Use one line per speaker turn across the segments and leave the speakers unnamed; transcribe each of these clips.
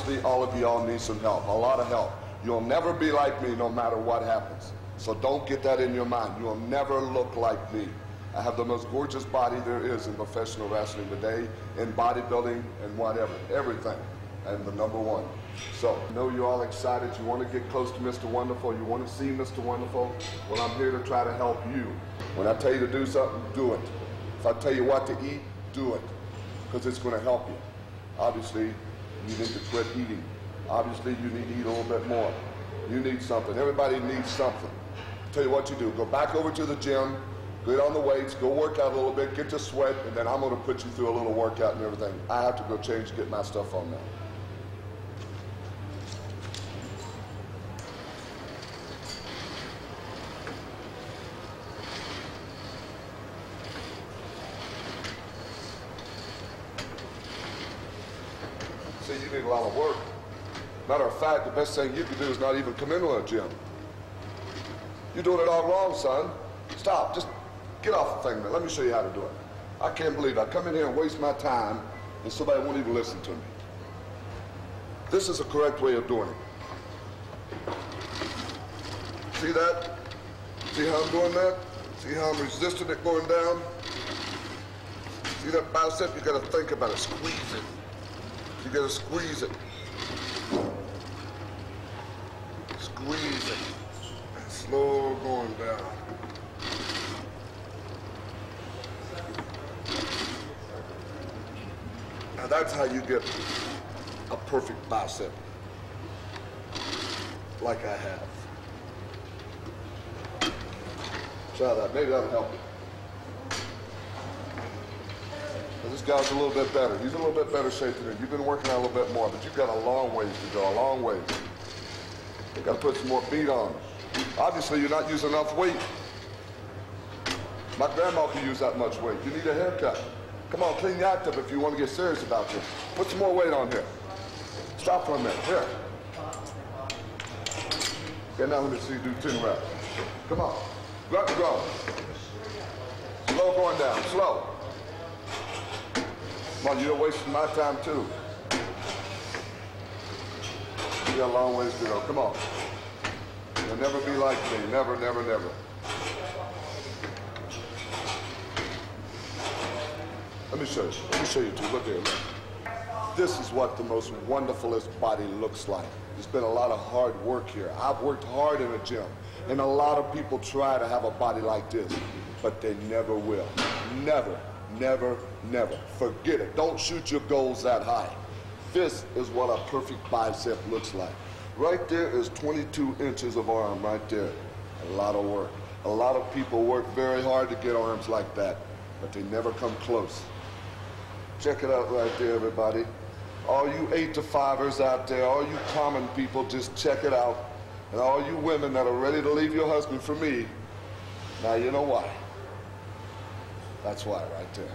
Obviously, all of y'all need some help, a lot of help. You'll never be like me no matter what happens. So don't get that in your mind. You'll never look like me. I have the most gorgeous body there is in professional wrestling today, in bodybuilding and whatever, everything. I'm the #1. So I know you're all excited. You want to get close to Mr. Wonderful. You want to see Mr. Wonderful. Well, I'm here to try to help you. When I tell you to do something, do it. If I tell you what to eat, do it, because it's going to help you. Obviously, you need to quit eating. Obviously, you need to eat a little bit more. You need something. Everybody needs something. Tell you what you do. Go back over to the gym, get on the weights, go work out a little bit, get your sweat, and then I'm going to put you through a little workout and everything. I have to go change, get my stuff on now. See, you need a lot of work. Matter of fact, the best thing you can do is not even come into a gym. You're doing it all wrong, son. Stop. Just get off the thing, man. Let me show you how to do it. I can't believe I come in here and waste my time and somebody won't even listen to me. This is the correct way of doing it. See that? See how I'm doing that? See how I'm resisting it going down? See that bicep? You gotta think about it. Squeeze it. You gotta squeeze it. Squeeze it. Slow going down. Now that's how you get a perfect bicep, like I have. Try that, maybe that'll help you. Now this guy's a little bit better. He's a little bit better shape than you. You've been working out a little bit more, but you've got a long ways to go, a long ways. You've got to put some more beat on. Obviously, you're not using enough weight. My grandma can use that much weight. You need a haircut. Come on, clean your act up if you want to get serious about this. Put some more weight on here. Stop for a minute. Here. Okay, now let me see you do 10 reps. Come on. Let me go. Slow going down. Slow. Come on, you're wasting my time too. You got a long ways to go. Come on. You'll never be like me. Never, never, never. Let me show you. Let me show you too. Look here. Look. This is what the most wonderfulest body looks like. There's been a lot of hard work here. I've worked hard in a gym, and a lot of people try to have a body like this, but they never will. Never, never, never. Forget it. Don't shoot your goals that high. This is what a perfect bicep looks like. Right there is 22 inches of arm right there. A lot of work. A lot of people work very hard to get arms like that, but they never come close. Check it out right there, everybody. All you 8 to 5ers out there, all you common people, just check it out. And all you women that are ready to leave your husband for me, now you know why. That's why right there.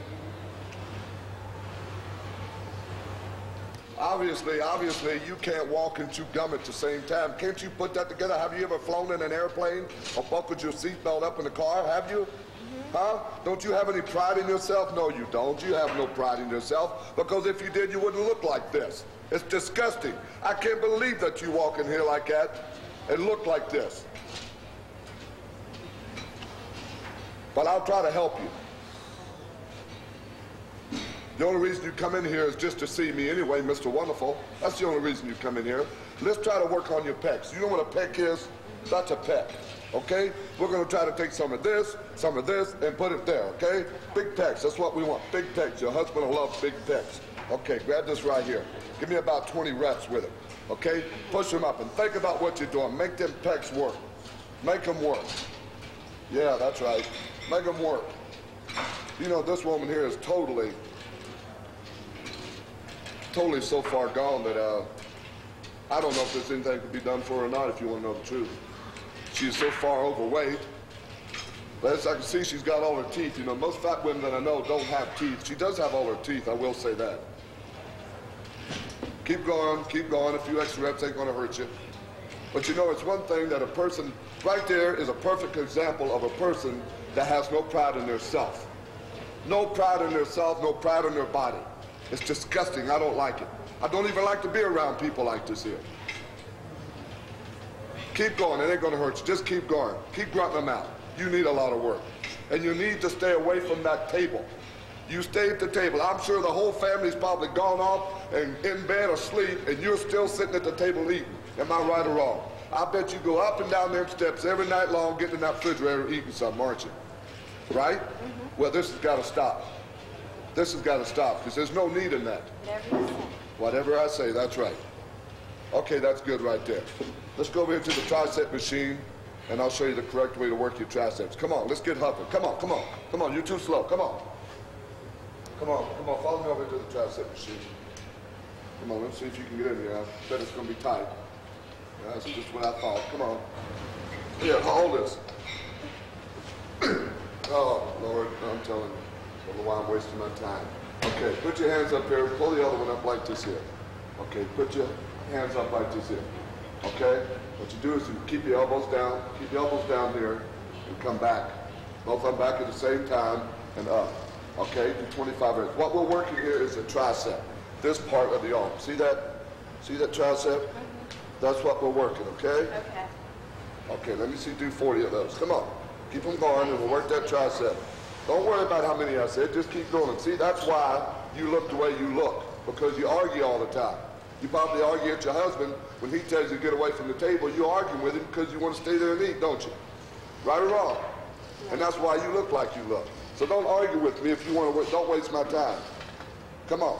Obviously, you can't walk and chew gum at the same time. Can't you put that together? Have you ever flown in an airplane or buckled your seatbelt up in the car? Have you? Huh? Don't you have any pride in yourself? No, you don't. You have no pride in yourself, because if you did, you wouldn't look like this. It's disgusting. I can't believe that you walk in here like that and look like this. But I'll try to help you. The only reason you come in here is just to see me anyway, Mr. Wonderful. That's the only reason you come in here. Let's try to work on your pecs. You know what a pec is? That's a pec, okay? We're gonna try to take some of this, and put it there, okay? Big pecs, that's what we want, big pecs. Your husband will love big pecs. Okay, grab this right here. Give me about 20 reps with it, okay? Push them up and think about what you're doing. Make them pecs work. Make them work. Yeah, that's right. Make them work. You know, this woman here is totally so far gone that I don't know if there's anything to be done for her or not, if you want to know the truth. She's so far overweight. But as I can see, she's got all her teeth. You know, most fat women that I know don't have teeth. She does have all her teeth, I will say that. Keep going, keep going. A few extra reps ain't going to hurt you. But you know, it's one thing that a person, right there is a perfect example of a person that has no pride in their self. No pride in their self, no pride in their body. It's disgusting. I don't like it. I don't even like to be around people like this here. Keep going, it ain't gonna hurt you. Just keep going. Keep grunting them out. You need a lot of work. And you need to stay away from that table. You stay at the table. I'm sure the whole family's probably gone off and in bed asleep, and you're still sitting at the table eating. Am I right or wrong? I bet you go up and down them steps every night long getting in that refrigerator eating something, aren't you? Right? Mm-hmm. Well, this has got to stop. This has got to stop, because there's no need in that.
Whatever you say.
Whatever I say, that's right. Okay, that's good right there. Let's go over here to the tricep machine, and I'll show you the correct way to work your triceps. Come on, let's get huffing. Come on, come on. Come on, you're too slow. Come on. Come on, come on, follow me over to the tricep machine. Come on, let's see if you can get in here. I bet it's going to be tight. Yeah, that's just what I thought. Come on. Here, hold this. Oh, Lord, I'm telling you. I don't know why I'm wasting my time. Okay, put your hands up here. Pull the other one up like this here. Okay, put your hands up like this here. Okay? What you do is you keep your elbows down. Keep your elbows down here and come back. Both of them back at the same time and up. Okay, do 25 reps. What we're working here is a tricep. This part of the arm. See that? See that tricep? Mm-hmm. That's what we're working, okay?
Okay.
Okay, let me see, do 40 of those. Come on. Keep them going and we'll work that tricep. Don't worry about how many I said, just keep going. See, that's why you look the way you look, because you argue all the time. You probably argue at your husband when he tells you to get away from the table. You argue with him because you want to stay there and eat, don't you? Right or wrong? Yeah. And that's why you look like you look. So don't argue with me if you want to, don't waste my time. Come on.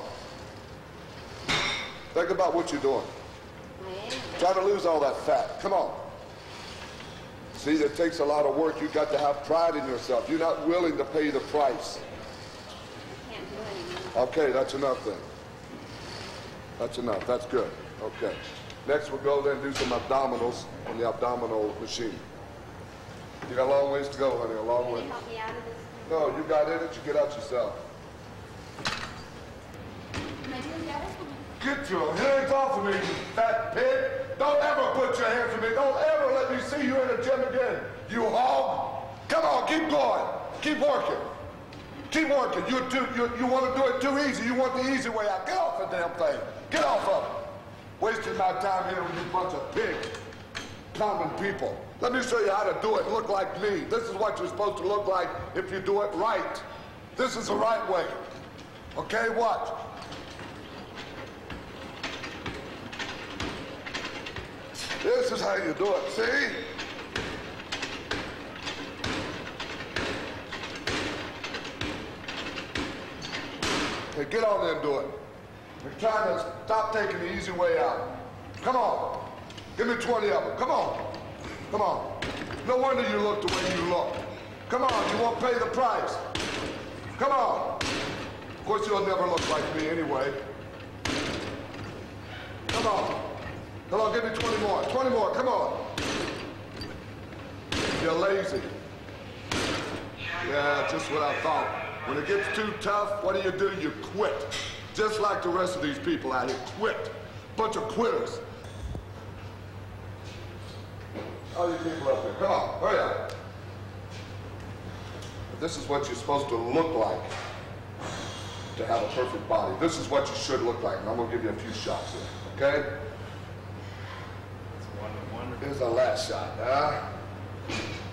Think about what you're doing. Try to lose all that fat. Come on. See, that takes a lot of work. You've got to have pride in yourself. You're not willing to pay the price.
I can't do it anymore.
Okay, that's enough then. That's enough. That's good. Okay. Next we'll go then do some abdominals on the abdominal machine. You got a long ways to go, honey, a long way.
Can you help me out of this?
No, you got in it, you get out yourself.
Am I doing better?
Get your hands off of me, you fat pig. Don't ever put your hands on me. Don't ever let me see you in the gym again, you hog. Come on, keep going. Keep working. Keep working. You want to do it too easy. You want the easy way out. Get off the damn thing. Get off of it. Wasting my time here with you bunch of pigs. Common people. Let me show you how to do it. Look like me. This is what you're supposed to look like if you do it right. This is the right way. Okay, watch. This is how you do it, see? Okay, get on there and do it. We're trying to stop taking the easy way out. Come on. Give me 20 of them. Come on. Come on. No wonder you look the way you look. Come on, you won't pay the price. Come on. Of course, you'll never look like me anyway. Come on. Come on, give me 20 more. 20 more, come on. You're lazy. Yeah, just what I thought. When it gets too tough, what do? You quit. Just like the rest of these people out here. Quit. Bunch of quitters. All you people up there, come on, hurry up. This is what you're supposed to look like to have a perfect body. This is what you should look like. And I'm going to give you a few shots here, okay?
That's wonderful.
Here's the last shot, huh?